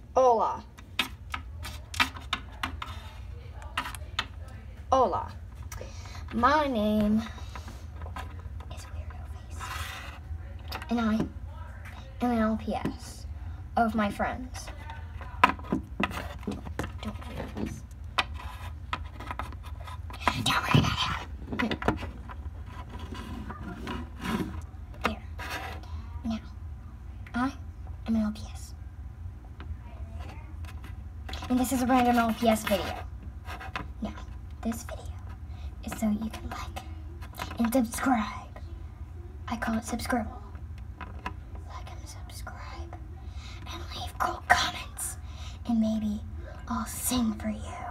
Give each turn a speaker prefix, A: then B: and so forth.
A: Hola. Hola. My name is Weirdo Face, and I am an LPS of my friends. Don't weird face. Don't worry about it. There. Now, I am an LPS. And this is a random LPS video. Now, this video is so you can like and subscribe. I call it subscribble. Like and subscribe. And leave cool comments. And maybe I'll sing for you.